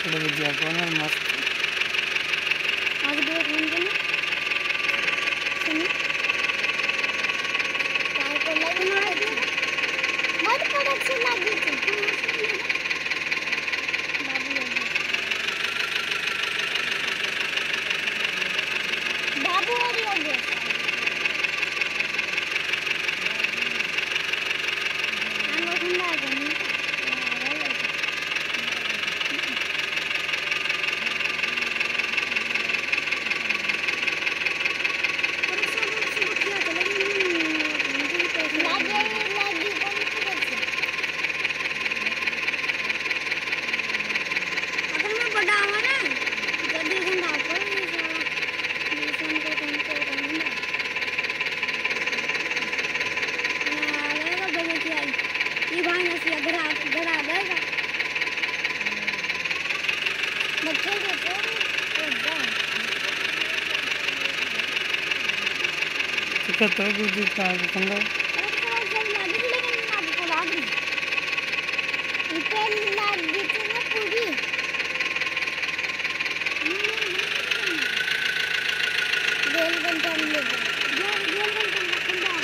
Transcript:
थोड़ा विद्या को ना मस्त आज भी एक घंटे में सुनी काय को लगी मत पड़क से लगी थी बाबू और योगेश आंगो ठंडा है नहीं तो गुरुजी का कंगा पूरी